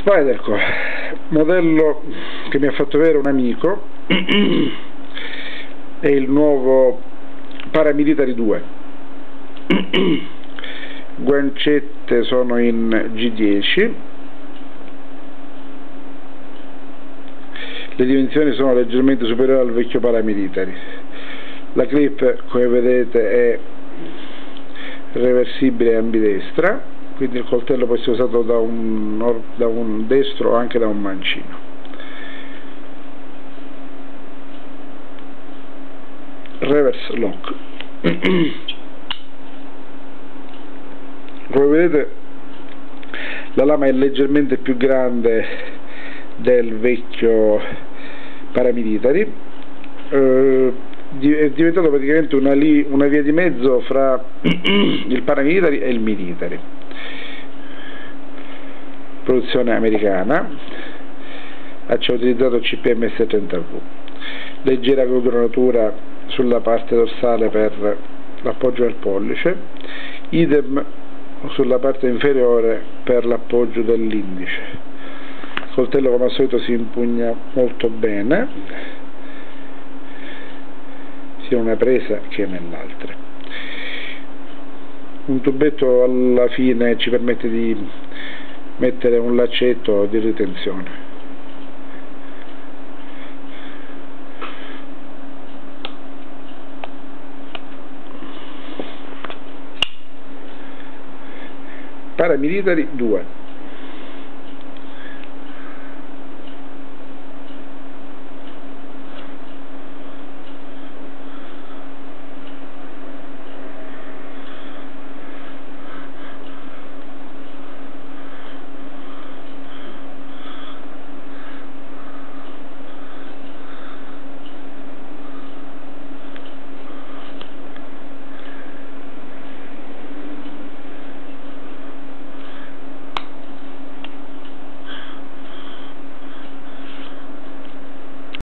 Spyderco, modello che mi ha fatto avere un amico, è il nuovo Paramilitary 2. Guancette sono in G10, le dimensioni sono leggermente superiori al vecchio Paramilitary. La clip, come vedete, è reversibile ambidestra, quindi il coltello può essere usato da un destro o anche da un mancino. Reverse lock. Come vedete, la lama è leggermente più grande del vecchio Paramilitary, è diventato praticamente una via di mezzo fra il Paramilitary e il Military. Produzione americana, ci ha utilizzato CPM S30V, leggera coloratura sulla parte dorsale per l'appoggio del pollice, idem sulla parte inferiore per l'appoggio dell'indice. Il coltello, come al solito, si impugna molto bene sia in una presa che nell'altra. Un tubetto alla fine ci permette di mettere un laccetto di ritenzione. Paramilitary 2.